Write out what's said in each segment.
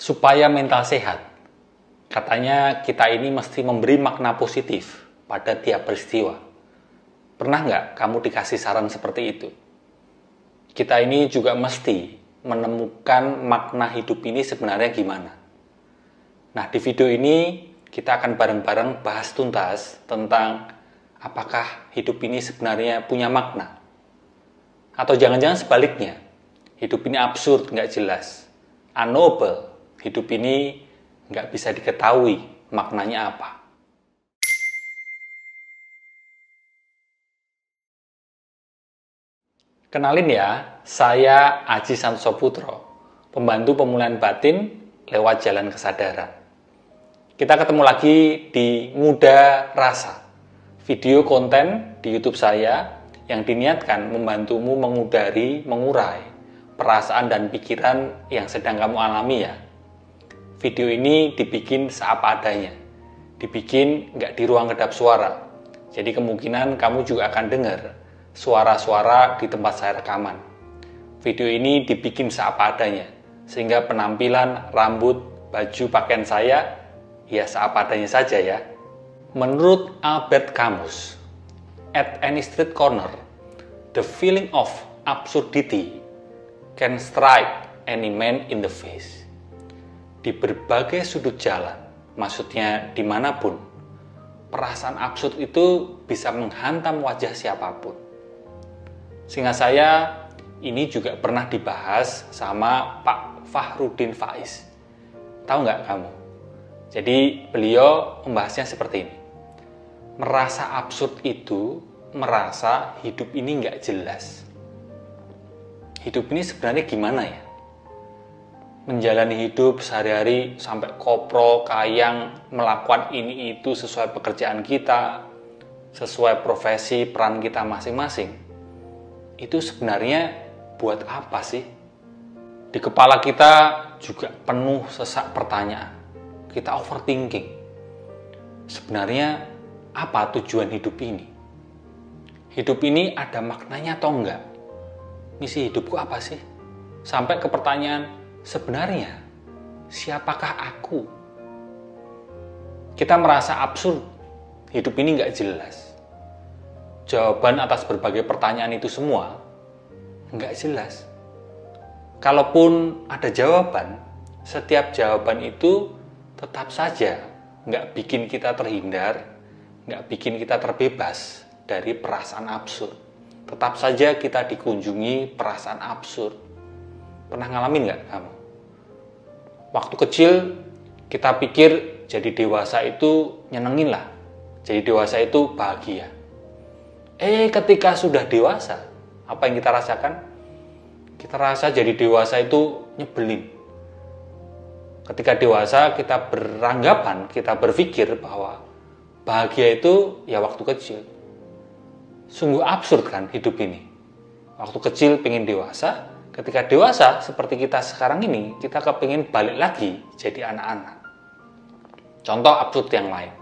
Supaya mental sehat, katanya kita ini mesti memberi makna positif pada tiap peristiwa. Pernah nggak kamu dikasih saran seperti itu? Kita ini juga mesti menemukan makna hidup ini sebenarnya gimana. Nah, di video ini kita akan bareng-bareng bahas tuntas tentang apakah hidup ini sebenarnya punya makna. Atau jangan-jangan sebaliknya, hidup ini absurd, nggak jelas, unknowable. Hidup ini nggak bisa diketahui maknanya apa. Kenalin ya, saya Aji Santoso Putro, pembantu pemulihan batin lewat jalan kesadaran. Kita ketemu lagi di Muda Rasa, video konten di YouTube saya yang diniatkan membantumu mengurai perasaan dan pikiran yang sedang kamu alami ya. Video ini dibikin seapa adanya, dibikin nggak di ruang kedap suara. Jadi kemungkinan kamu juga akan dengar suara-suara di tempat saya rekaman. Video ini dibikin seapa adanya, sehingga penampilan, rambut, baju, pakaian saya, ya seapa adanya saja ya. Menurut Albert Camus, at any street corner, the feeling of absurdity can strike any man in the face. Di berbagai sudut jalan, maksudnya dimanapun, perasaan absurd itu bisa menghantam wajah siapapun. Seingat saya, ini juga pernah dibahas sama Pak Fahrudin Faiz. Tahu nggak kamu? Jadi beliau membahasnya seperti ini. Merasa absurd itu, merasa hidup ini nggak jelas. Hidup ini sebenarnya gimana ya? Menjalani hidup sehari-hari sampai kopro, kayang, melakukan ini itu sesuai pekerjaan kita, sesuai profesi, peran kita masing-masing. Itu sebenarnya buat apa sih? Di kepala kita juga penuh sesak pertanyaan. Kita overthinking. Sebenarnya apa tujuan hidup ini? Hidup ini ada maknanya atau enggak? Misi hidupku apa sih? Sampai ke pertanyaan, sebenarnya, siapakah aku? Kita merasa absurd, hidup ini nggak jelas. Jawaban atas berbagai pertanyaan itu semua nggak jelas. Kalaupun ada jawaban, setiap jawaban itu tetap saja nggak bikin kita terhindar, nggak bikin kita terbebas dari perasaan absurd. Tetap saja kita dikunjungi perasaan absurd. Pernah ngalamin nggak kamu? Waktu kecil kita pikir jadi dewasa itu nyenengin lah. Jadi dewasa itu bahagia. Ketika sudah dewasa, apa yang kita rasakan? Kita rasa jadi dewasa itu nyebelin. Ketika dewasa kita beranggapan, kita berpikir bahwa bahagia itu ya waktu kecil. Sungguh absurd kan hidup ini. Waktu kecil pengen dewasa, ketika dewasa seperti kita sekarang ini, kita kepingin balik lagi jadi anak-anak. Contoh absurd yang lain.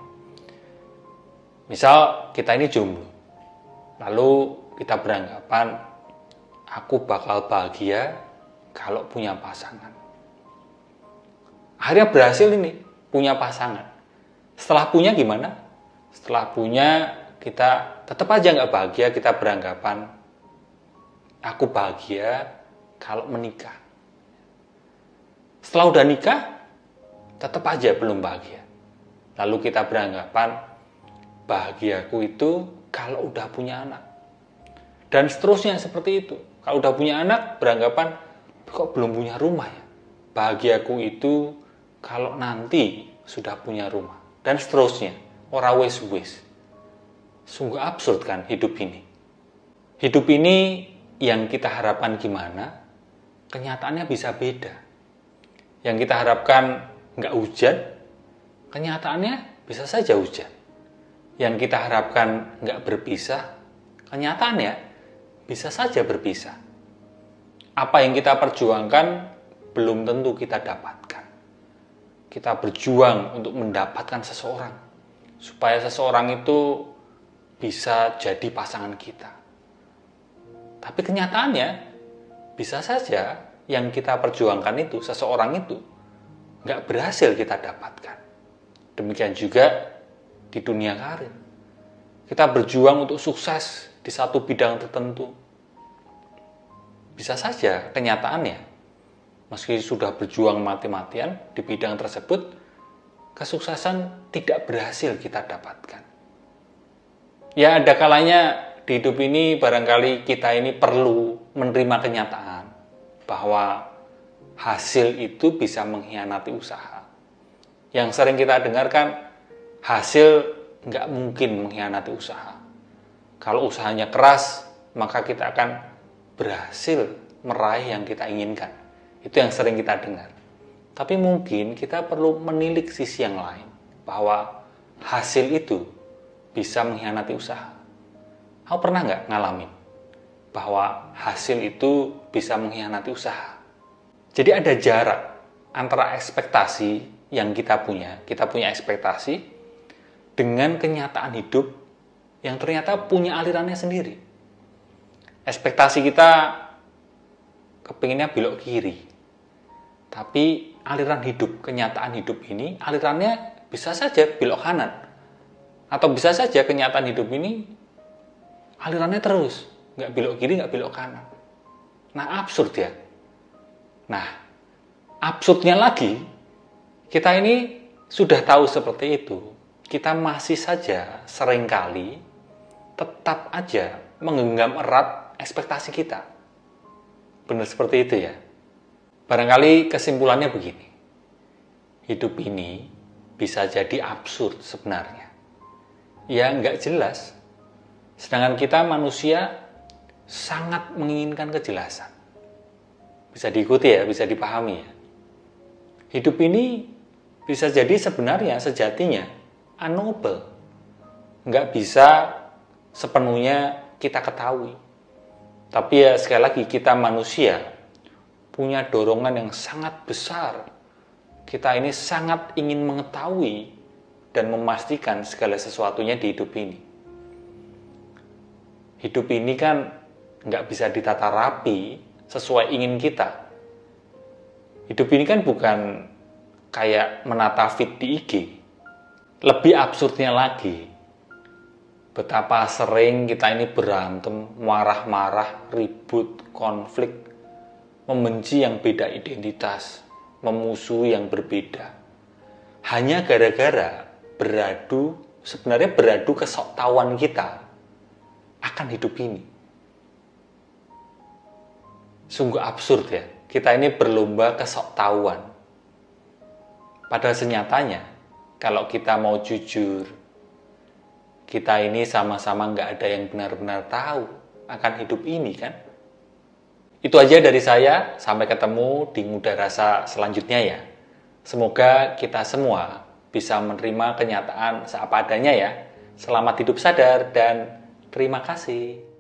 Misal kita ini jomblo. Lalu kita beranggapan, aku bakal bahagia kalau punya pasangan. Akhirnya berhasil ini, punya pasangan. Setelah punya gimana? Setelah punya, kita tetap aja nggak bahagia, kita beranggapan, aku bahagia kalau menikah. Setelah udah nikah, tetap aja belum bahagia. Lalu kita beranggapan, bahagiaku itu kalau udah punya anak. Dan seterusnya seperti itu. Kalau udah punya anak, beranggapan, kok belum punya rumah ya? Bahagiaku itu kalau nanti sudah punya rumah. Dan seterusnya. Ora wis-wis. Sungguh absurd kan hidup ini. Hidup ini yang kita harapkan gimana, kenyataannya bisa beda. Yang kita harapkan nggak hujan, kenyataannya bisa saja hujan. Yang kita harapkan nggak berpisah, kenyataannya bisa saja berpisah. Apa yang kita perjuangkan belum tentu kita dapatkan. Kita berjuang untuk mendapatkan seseorang, supaya seseorang itu bisa jadi pasangan kita. Tapi kenyataannya bisa saja yang kita perjuangkan itu, seseorang itu nggak berhasil kita dapatkan. Demikian juga di dunia karir. Kita berjuang untuk sukses di satu bidang tertentu. Bisa saja kenyataannya, meski sudah berjuang mati-matian di bidang tersebut, kesuksesan tidak berhasil kita dapatkan. Ya, ada kalanya di hidup ini barangkali kita ini perlu menerima kenyataan bahwa hasil itu bisa mengkhianati usaha. Yang sering kita dengarkan, hasil nggak mungkin mengkhianati usaha. Kalau usahanya keras, maka kita akan berhasil meraih yang kita inginkan. Itu yang sering kita dengar. Tapi mungkin kita perlu menilik sisi yang lain, bahwa hasil itu bisa mengkhianati usaha. Kamu pernah nggak ngalamin bahwa hasil itu bisa mengkhianati usaha? Jadi ada jarak antara ekspektasi yang kita punya ekspektasi dengan kenyataan hidup yang ternyata punya alirannya sendiri. Ekspektasi kita kepinginnya belok kiri, tapi aliran hidup, kenyataan hidup ini alirannya bisa saja belok kanan, atau bisa saja kenyataan hidup ini alirannya terus, nggak belok kiri, nggak belok kanan. Nah, absurd ya. Nah, absurdnya lagi, kita ini sudah tahu seperti itu, kita masih saja seringkali tetap aja menggenggam erat ekspektasi kita. Benar seperti itu ya. Barangkali kesimpulannya begini, hidup ini bisa jadi absurd sebenarnya. Ya, nggak jelas. Sedangkan kita manusia sangat menginginkan kejelasan. Bisa diikuti ya, bisa dipahami ya. Hidup ini bisa jadi sebenarnya sejatinya unknowable. Nggak bisa sepenuhnya kita ketahui. Tapi ya sekali lagi, kita manusia punya dorongan yang sangat besar. Kita ini sangat ingin mengetahui dan memastikan segala sesuatunya di hidup ini. Hidup ini kan nggak bisa ditata rapi sesuai ingin kita. Hidup ini kan bukan kayak menata feed di IG. Lebih absurdnya lagi, betapa sering kita ini berantem, marah-marah, ribut, konflik, membenci yang beda identitas, memusuhi yang berbeda. Hanya gara-gara sebenarnya beradu kesoktahuan kita akan hidup ini. Sungguh absurd ya, kita ini berlomba kesoktahuan. Padahal senyatanya, kalau kita mau jujur, kita ini sama-sama nggak ada yang benar-benar tahu akan hidup ini kan. Itu aja dari saya, sampai ketemu di Ngudar Rasa selanjutnya ya. Semoga kita semua bisa menerima kenyataan seapa adanya ya. Selamat hidup sadar dan terima kasih.